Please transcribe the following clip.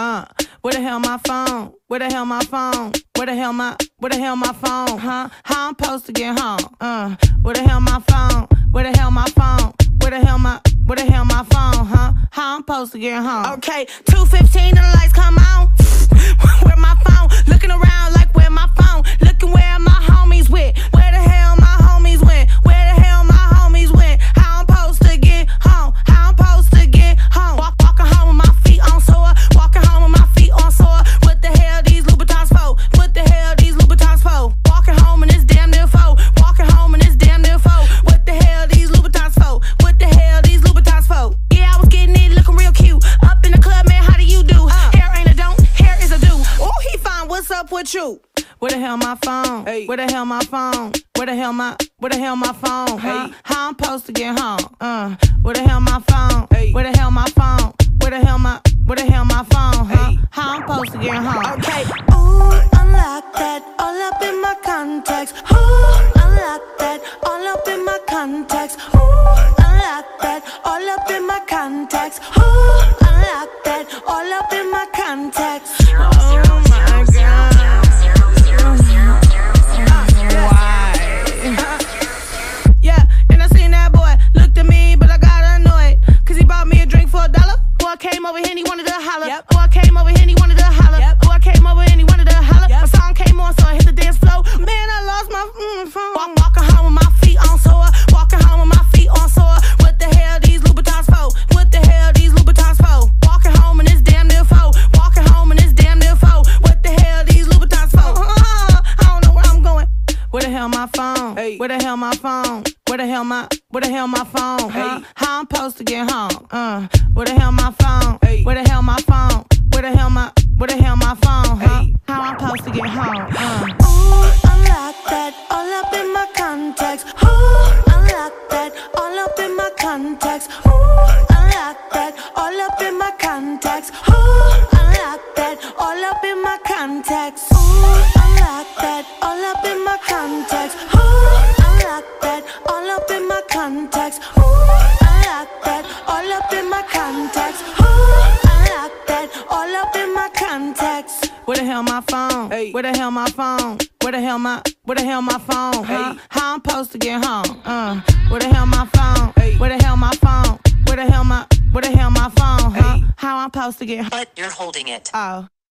Where the hell my phone? Where the hell my phone? Where the hell my phone? Huh? How I'm supposed to get home? Where the hell my phone? Where the hell my phone? Where the hell my phone? Huh? How I'm supposed to get home? Okay, 2:15 and the lights come on. Where my phone? Looking around like where my phone? Looking where my homies went? Where the hell my homies went? Where the hell my homies went? How I'm supposed to get home? How I'm supposed to get home? Walking home with my feet on sore. Walking home with my feet on sore. What the hell these Louboutins for? What the hell these Louboutins for? Walking home in this damn near foe. Walking home in this damn near foe. What the hell these Louboutins for? What the hell these Louboutins for? Yeah, I was getting it looking real cute. Up in the club, man, how do you do? Hair ain't a don't, hair is a do. Oh, he fine, what's up with you? Where the hell my phone? Hey. Where the hell my phone? Where the hell my phone? Huh? Hey. How I'm supposed to get home? Where the hell my phone? Hey. Where the hell my phone? Where the hell my phone? Huh? Hey. How I'm supposed to get home? Okay. Ooh, unlock that, all up in my contacts. Ooh, unlock that, all up in my contacts. Ooh, unlock that, all up in my contacts. Ooh, unlock that, all up in my contacts. Oh my God. Yeah, and I seen that boy looked at me, but I got annoyed. Cause he bought me a drink for $1. Boy came over here and he wanted to holler. Yep. Boy came over here and he wanted to holler. Yep. Boy came over and he wanted to holler. Yep. My song came on, so I hit the dance floor. Man, I lost my phone. Walking home with my feet on sore. Walking home with my feet on sore. What the hell these Louboutins for? What the hell these Louboutins for? Walking home in this damn near foe. Walking home in this damn near foe. What the hell these Louboutins for? I don't know where I'm going. Where the hell my phone? Hey. Where the hell my phone? Where the hell my phone? Huh? Hey. How I'm supposed to get home? Where the hell my phone? Hey. Where the hell my phone? Where the hell my phone? Huh? Hey. How I'm supposed to get home? Ooh, unlock that, all up in my contacts. Ooh, unlock that, all up in my contacts. Ooh, unlock that, all up in my contacts. Ooh, unlock that, all up in my contacts. Ooh, unlock that, all up in my contacts. Ooh, unlock that, all up in my contacts. Ooh, unlock that, all up in my contacts. Ooh, unlock that, all up in my contacts. Where the hell my phone? Hey. Where the hell my phone? Where the hell my phone? Huh? Hey. How I'm supposed to get home? Where the hell my phone? Hey. Where the hell my phone? Where the hell my phone? Huh? Hey. How I'm supposed to get home? But you're holding it. Oh.